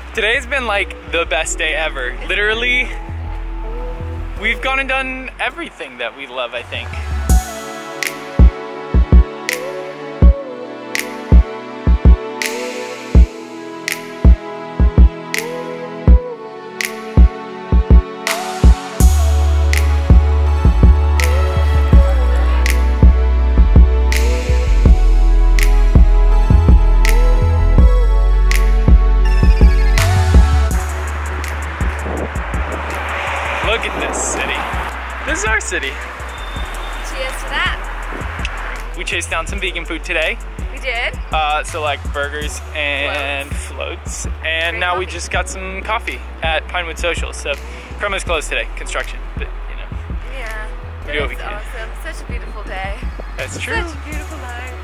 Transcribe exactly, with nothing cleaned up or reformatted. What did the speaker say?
Today's been like the best day ever. Literally, we've gone and done everything that we love, I think. Look at this city. This is our city. Cheers to that. We chased down some vegan food today. We did. Uh, so like burgers and floats. And Great now coffee. we just got some coffee at Pinewood Social. So Chroma's closed today, construction, but you know. Yeah. We do what we It's can. awesome. Such a beautiful day. That's true. Such a beautiful night.